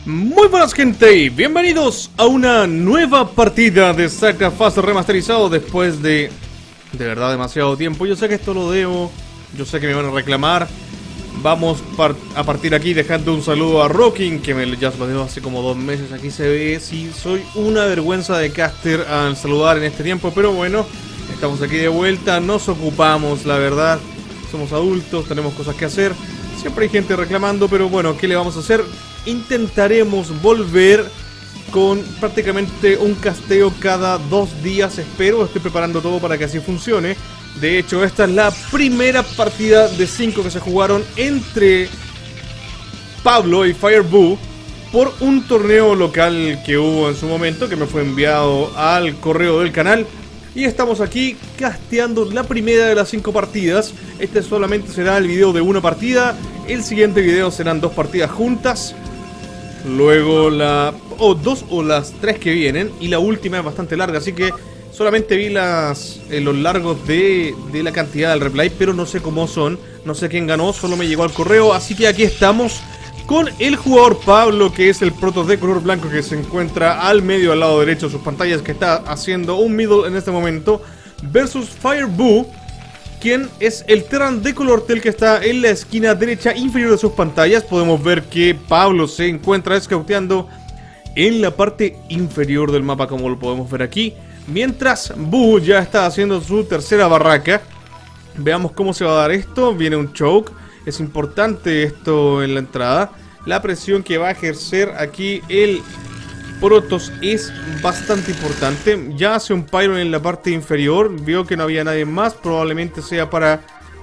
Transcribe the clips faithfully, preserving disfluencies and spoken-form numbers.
Muy buenas gente y bienvenidos a una nueva partida de Sacrifice remasterizado después de, de verdad, demasiado tiempo. Yo sé que esto lo debo, yo sé que me van a reclamar. Vamos par a partir aquí dejando un saludo a Rocking, que me, ya se lo dejo hace como dos meses. Aquí se ve, sí, soy una vergüenza de caster al saludar en este tiempo, pero bueno, estamos aquí de vuelta, nos ocupamos, la verdad. Somos adultos, tenemos cosas que hacer. Siempre hay gente reclamando, pero bueno, ¿qué le vamos a hacer? Intentaremos volver con prácticamente un casteo cada dos días, espero. Estoy preparando todo para que así funcione. De hecho, esta es la primera partida de cinco que se jugaron entre Pablo y Fireboo por un torneo local que hubo en su momento, que me fue enviado al correo del canal. Y estamos aquí casteando la primera de las cinco partidas. Este solamente será el video de una partida. El siguiente video serán dos partidas juntas. Luego la... o dos o las tres que vienen. Y la última es bastante larga, así que solamente vi las eh, los largos de, de la cantidad del replay, pero no sé cómo son. No sé quién ganó, solo me llegó al correo. Así que aquí estamos con el jugador Pablo, que es el protos de color blanco, que se encuentra al medio, al lado derecho de sus pantallas, que está haciendo un middle en este momento, versus Fireboo, quien es el Terran de color tel, que está en la esquina derecha inferior de sus pantallas. Podemos ver que Pablo se encuentra scouteando en la parte inferior del mapa, como lo podemos ver aquí, mientras Boo ya está haciendo su tercera barraca. Veamos cómo se va a dar esto. Viene un choke. Es importante esto en la entrada. La presión que va a ejercer aquí el Protoss es bastante importante. Ya hace un Pyron en la parte inferior. Vio que no había nadie más. Probablemente sea para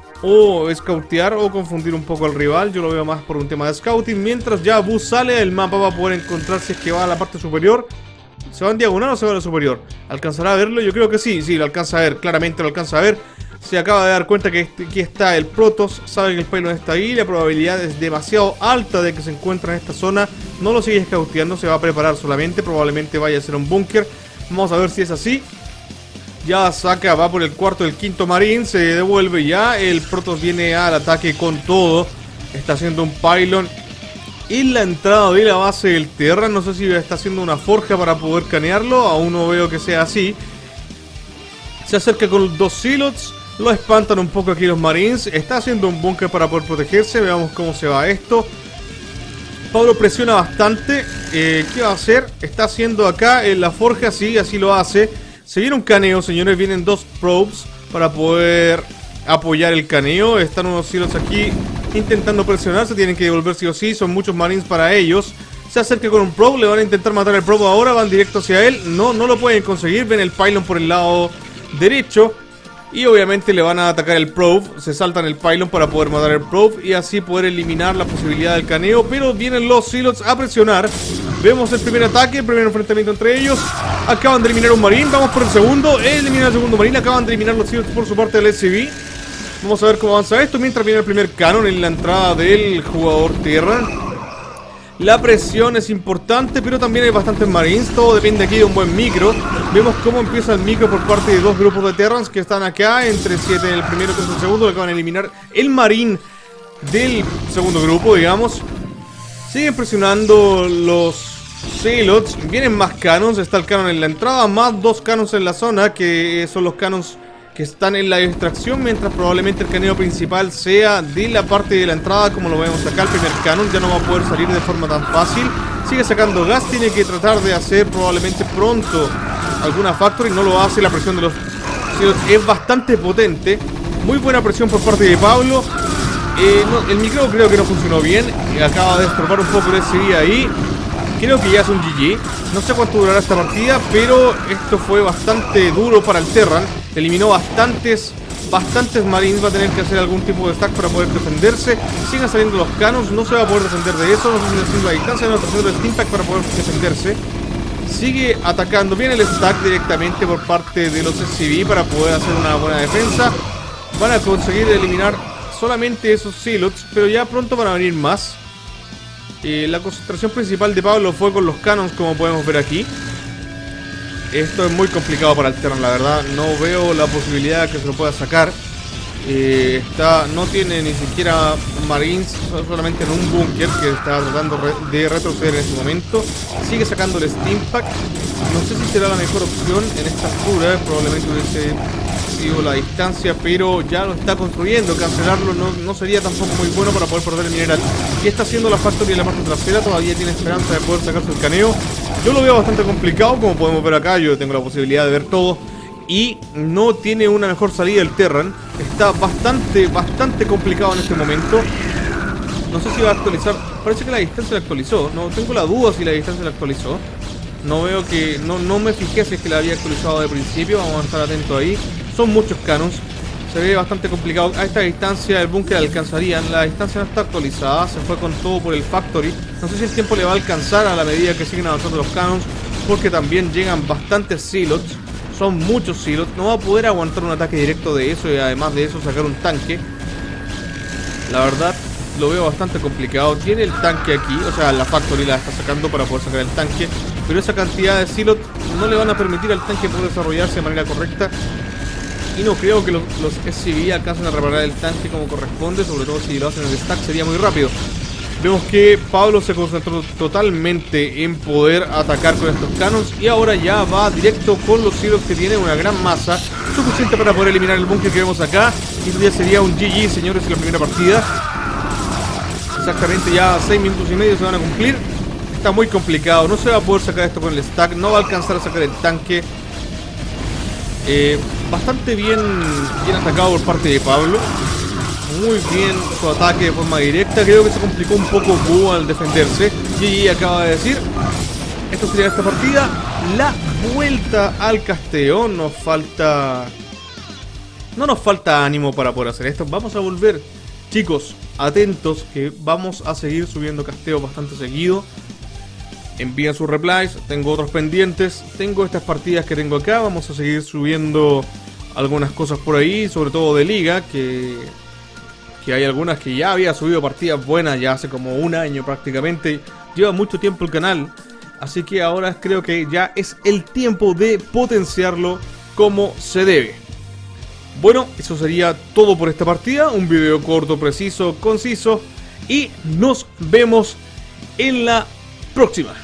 o scoutear o confundir un poco al rival. Yo lo veo más por un tema de scouting. Mientras ya Boo sale del mapa, va a poder encontrar si es que va a la parte superior. ¿Se va en diagonal o se va a la superior? ¿Alcanzará a verlo? Yo creo que sí. Sí, lo alcanza a ver. Claramente lo alcanza a ver. Se acaba de dar cuenta que aquí está el Protoss, sabe que el payload está ahí, la probabilidad es demasiado alta de que se encuentre en esta zona. No lo sigue scouteando, se va a preparar solamente, probablemente vaya a ser un búnker. Vamos a ver si es así. Ya saca, va por el cuarto, el quinto marín, se devuelve ya. El Protoss viene al ataque con todo, está haciendo un pylon en la entrada de la base del Terra. No sé si está haciendo una forja para poder canearlo, aún no veo que sea así. Se acerca con dos silos. Lo espantan un poco aquí los Marines. Está haciendo un búnker para poder protegerse. Veamos cómo se va esto. Pablo presiona bastante. eh, ¿Qué va a hacer? Está haciendo acá en la forja. Sí, así lo hace. Se viene un caneo, señores. Vienen dos probes para poder apoyar el caneo. Están unos silos aquí intentando presionar. Se tienen que devolver sí o sí. Son muchos Marines para ellos. Se acerca con un probe. Le van a intentar matar el probe ahora. Van directo hacia él. No, no lo pueden conseguir. Ven el pylon por el lado derecho. Y obviamente le van a atacar el probe. Se saltan el pylon para poder matar el probe y así poder eliminar la posibilidad del caneo. Pero vienen los silos a presionar. Vemos el primer ataque, el primer enfrentamiento entre ellos. Acaban de eliminar un marín, vamos por el segundo. Eliminan el segundo marín, acaban de eliminar los silos por su parte del S C V. Vamos a ver cómo avanza esto mientras viene el primer canon en la entrada del jugador Terra. La presión es importante, pero también hay bastantes marines. Todo depende aquí de un buen micro. Vemos cómo empieza el micro por parte de dos grupos de Terrans que están acá. Entre siete en el primero, tres en el segundo. Le acaban de eliminar el marín del segundo grupo, digamos. Siguen presionando los silos. Vienen más canons. Está el canon en la entrada, más dos canons en la zona, que son los canons que están en la extracción, mientras probablemente el caneo principal sea de la parte de la entrada, como lo vemos acá. El primer canon ya no va a poder salir de forma tan fácil. Sigue sacando gas, tiene que tratar de hacer probablemente pronto alguna factory, no lo hace. La presión de los silos es bastante potente. Muy buena presión por parte de Pablo. eh, no, El micro creo que no funcionó bien. Acaba de estorbar un poco el S C V ahí. Creo que ya es un G G. No sé cuánto durará esta partida, pero esto fue bastante duro para el Terran. Eliminó bastantes, bastantes marines. Va a tener que hacer algún tipo de stack para poder defenderse. Siguen saliendo los canons, no se va a poder defender de eso. No sé si haciendo la distancia, no está haciendo el steam pack para poder defenderse. Sigue atacando, viene el stack directamente por parte de los S C V para poder hacer una buena defensa. Van a conseguir eliminar solamente esos silos, pero ya pronto van a venir más. Eh, la concentración principal de Pablo fue con los canons, como podemos ver aquí. Esto es muy complicado para el Terran, la verdad. No veo la posibilidad de que se lo pueda sacar. eh, está, No tiene ni siquiera Marines solamente en un búnker que está tratando de retroceder en este momento. Sigue sacando el Steam Pack. No sé si será la mejor opción en esta altura. Probablemente hubiese sido la distancia, pero ya lo está construyendo. Cancelarlo no, no sería tampoco muy bueno para poder perder el mineral. ¿Qué está haciendo la Factory en la parte trasera? Todavía tiene esperanza de poder sacarse el caneo. Yo lo veo bastante complicado, como podemos ver acá. Yo tengo la posibilidad de ver todo. Y no tiene una mejor salida el Terran. Está bastante, bastante complicado en este momento. No sé si va a actualizar. Parece que la distancia la actualizó. No tengo la duda si la distancia la actualizó. No veo que... No, no me fijé si es que la había actualizado de principio. Vamos a estar atentos ahí. Son muchos canons. Se ve bastante complicado. A esta distancia el búnker alcanzarían. La distancia no está actualizada. Se fue con todo por el Factory. No sé si el tiempo le va a alcanzar a la medida que siguen avanzando los canons, porque también llegan bastantes silos. Son muchos silos. No va a poder aguantar un ataque directo de eso. Y además de eso sacar un tanque. La verdad lo veo bastante complicado. Tiene el tanque aquí. O sea, la Factory la está sacando para poder sacar el tanque. Pero esa cantidad de silos no le van a permitir al tanque poder desarrollarse de manera correcta. Y no creo que los, los S C V alcancen a reparar el tanque como corresponde. Sobre todo si lo hacen en el stack sería muy rápido. Vemos que Pablo se concentró totalmente en poder atacar con estos canons. Y ahora ya va directo con los silos que tienen una gran masa. Suficiente para poder eliminar el búnker que vemos acá. Y esto ya sería un G G, señores, en la primera partida. Exactamente ya seis minutos y medio se van a cumplir. Está muy complicado. No se va a poder sacar esto con el stack. No va a alcanzar a sacar el tanque. Eh, bastante bien, bien atacado por parte de Pablo. Muy bien su ataque de forma directa. Creo que se complicó un poco Boo al defenderse. G G acaba de decir. Esto sería esta partida. La vuelta al casteo. Nos falta... No nos falta ánimo para poder hacer esto. Vamos a volver. Chicos, atentos que vamos a seguir subiendo casteo bastante seguido. Envíen sus replies. Tengo otros pendientes. Tengo estas partidas que tengo acá. Vamos a seguir subiendo algunas cosas por ahí. Sobre todo de liga. Que... que hay algunas que ya había subido partidas buenas ya hace como un año prácticamente. Lleva mucho tiempo el canal, así que ahora creo que ya es el tiempo de potenciarlo como se debe. Bueno, eso sería todo por esta partida. Un video corto, preciso, conciso. Y nos vemos en la próxima.